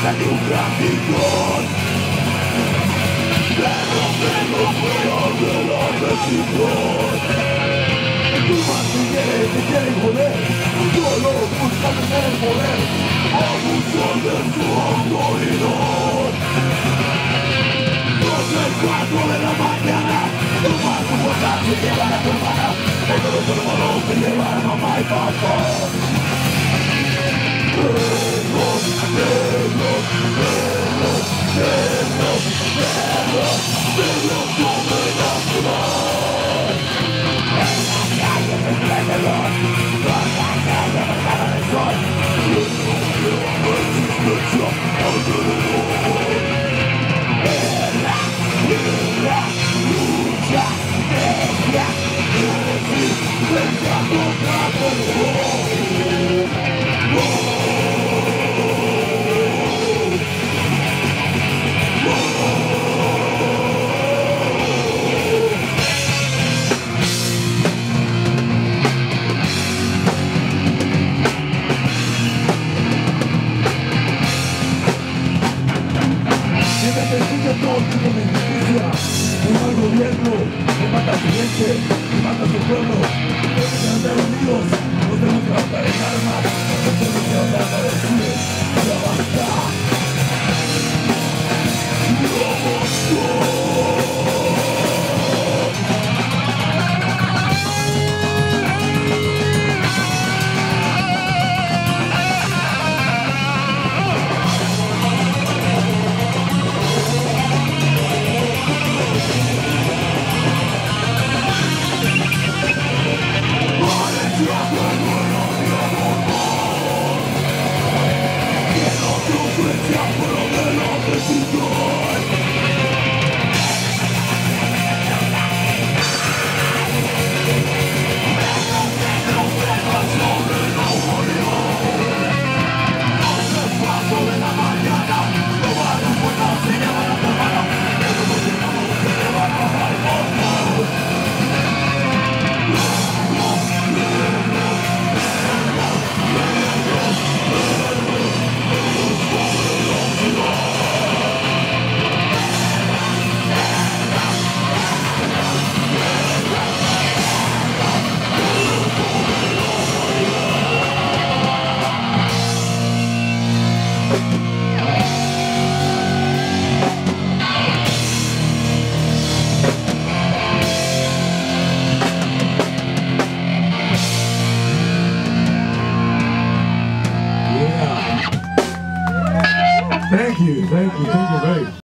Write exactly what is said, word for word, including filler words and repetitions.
Tu martilleres te quieren joder, solo buscan tener el poder, abusan de su autoridad. Dos el cuatro de la mañana, tomar tu boca y llevar a tu hermana, el todo tu hermano te llevar a mamá y papá. Perros, perros, perros, perros, perros, perros sobre la ciudad. En la calle se prende luz, por la calle marcada del sol, y no veo existencia alrededor. Guerra, guerra, lucha, guerra, resistencia contra terror. Todo tipo de injusticia, un mal gobierno que mata a su gente, que mata a su pueblo. Tenemos que andar unidos, no tenemos que levantar en armas, no tenemos que hablar para decir, ya basta. Ya basta. Thank you, thank you, thank you very much.